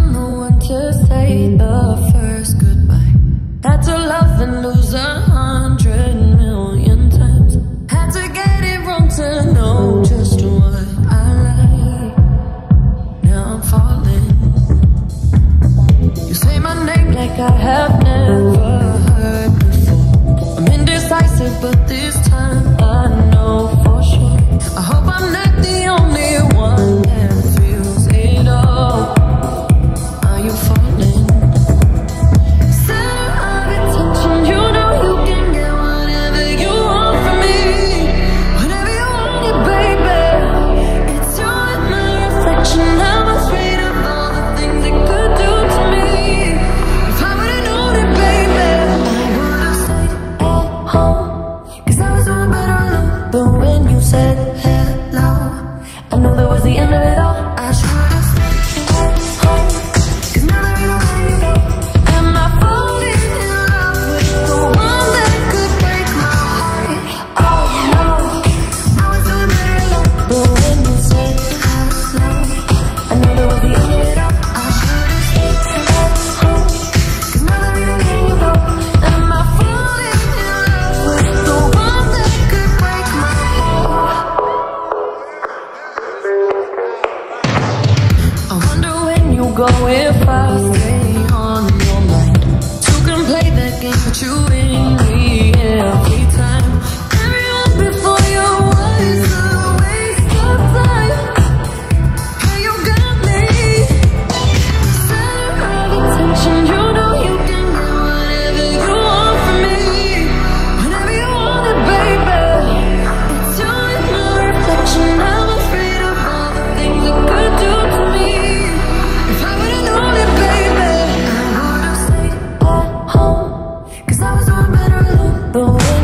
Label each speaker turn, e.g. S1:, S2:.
S1: I'm the one to say the first goodbye. Had to love and lose 100,000,000 times. Had to get it wrong to know just what I like. Now I'm falling. You say my name like I have never heard before. I'm indecisive, but this time I know for sure. I hope I'm not the only one that feels it all. Are you falling? Center of attention, you know you can get whatever you want from me. Whatever you want it, baby. It's you and my reflection. I'm afraid of all the things it could do to me. If I would've known it, baby, I would've stayed at home. 'Cause I was doing better alone. But when you said hello, I know that was the end of it all. I should've stayed at home. 'Cause now that you know where you go, am I falling in love with the one that could break my heart? Oh no, I was doing better alone. But when you said hello, I know that was the end of it all. I should've stayed at home. 'Cause now that you know where you go, am I falling in love with the one that could break my heart? I wonder when you go if I stay on your mind. You can play that game, but you win me every time. Everyone before you was a waste of time. Hey, you got me. Center of attention, you know you can get whatever you want from me. Whenever you want it, baby. It's you and my reflection. I'm afraid of all the things it could do to me. If I would've known it, baby, I would've stayed at home. 'Cause I was doing better alone. But